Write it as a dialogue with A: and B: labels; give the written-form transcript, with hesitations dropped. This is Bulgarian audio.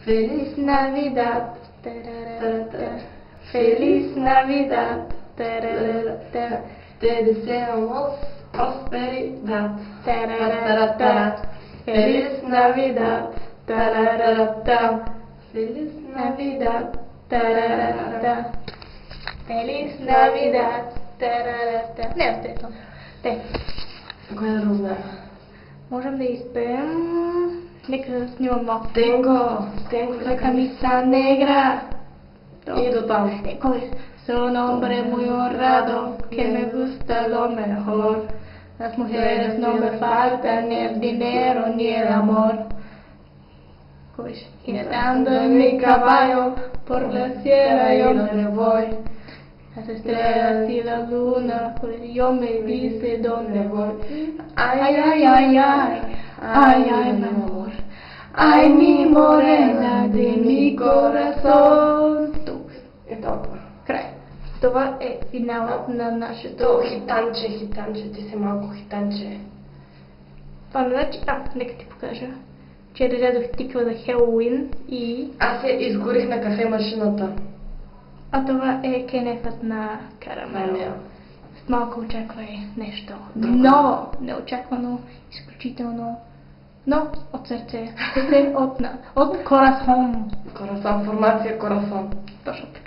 A: Feliz Navidad. Feliz Navidad. Te deseamos prosperidad. Feliz Navidad. Feliz Navidad. Feliz Navidad. Не, оставя. Те.
B: Кой да разна?
A: Можем да изпеем. Нека да снимам малко.
B: Tengo
A: La camisa negra.
B: И до там.
A: Soy un hombre muy honrado que me gusta lo mejor. Las mujeres no me faltan ni el dinero ni el amor. Y andando en mi caballo por la sierra yo me voy. Las estrellas y la luna, pues yo me dice dónde voy. Ay, ay, ay, ay, ay, ay, mi amor. Ay, mi morena de mi corazón.
B: И толкова.
A: Край. Това е финалът на нашето...
B: То хитанче, ти си малко хитанче.
A: Това не значи... нека ти покажа. Вчера ядох тиква за Хелоуин и...
B: Аз я изгорих на кафе машината.
A: А това е кенефът на карамел.
B: Карамел.
A: С малко очаквай нещо.
B: Друго.
A: Но неочаквано, изключително, но от сърце, от корасон.
B: Корасон, формация корасон.
A: Точно така.